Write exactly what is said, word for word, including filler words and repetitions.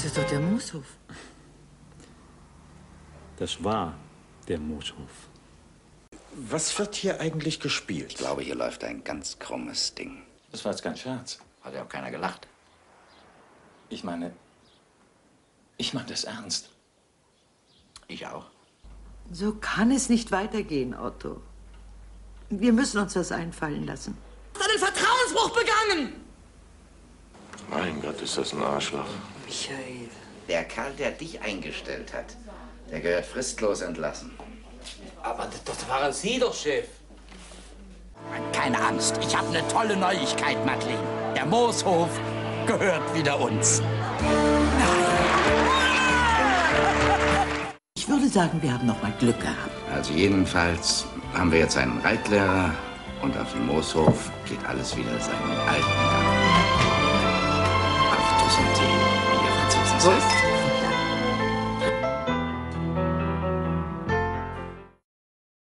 ist doch der Mooshof. Das war der Mooshof. Was wird hier eigentlich gespielt? Ich glaube, hier läuft ein ganz krummes Ding. Das war jetzt kein Scherz. Hat ja auch keiner gelacht. Ich meine, ich meine das ernst. Ich auch. So kann es nicht weitergehen, Otto. Wir müssen uns was einfallen lassen. Du hast einen Vertrauensbruch begangen! Mein Gott, ist das ein Arschloch. Michael. Der Kerl, der dich eingestellt hat, der gehört fristlos entlassen. Aber das waren Sie doch, Chef. Keine Angst, ich habe eine tolle Neuigkeit, Madeleine. Der Mooshof gehört wieder uns. Ich würde sagen, wir haben noch mal Glück gehabt. Also jedenfalls haben wir jetzt einen Reitlehrer und auf dem Mooshof geht alles wieder seinen alten Gang. Auf Toussaint, wie ihr Franzosen sagt.